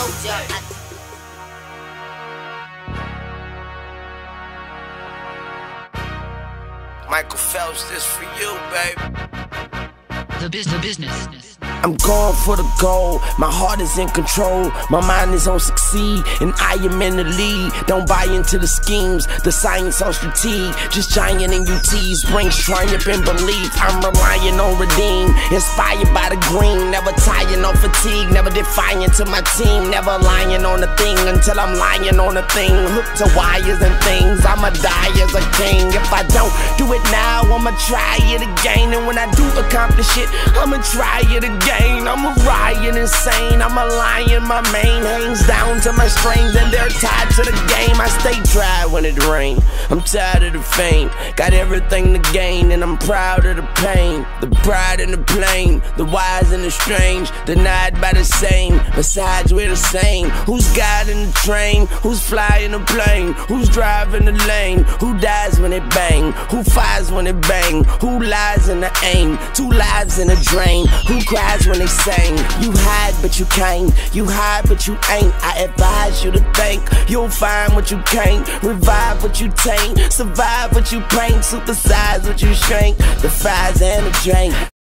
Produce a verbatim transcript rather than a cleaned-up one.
soldier. Michael Phelps, this for you, baby. The business, the business. I'm going for the goal, my heart is in control, my mind is on succeed, and I am in the lead. Don't buy into the schemes, the science on strategy, just giant in U Ts, brings triumph and belief. I'm relying on redeem, inspired by the green, never tired, no fatigue, never defiant to my team, never lying on a thing until I'm lying on a thing, hooked to wires and things. I'ma die as a king. If I don't do it now, I'ma try it again, and when I do accomplish it, I'ma try it again. I'm a riot insane, I'm a lion, my mane hangs down to my strings and they're tied to the game. I stay dry when it rains, I'm tired of the fame, got everything to gain and I'm proud of the pain. The pride and the plain, the wise and the strange, denied by the same, besides we're the same. Who's guiding the train, who's flying the plane, who's driving the lane, who dies when it bang, who fires when it bang, who lies in the aim, two lives in a drain, who cries when they sing. You hide but you can't, you hide but you ain't. I advise you to think, you'll find what you can't, revive what you taint, survive what you paint, supersize what you shrink, the fries and the drink.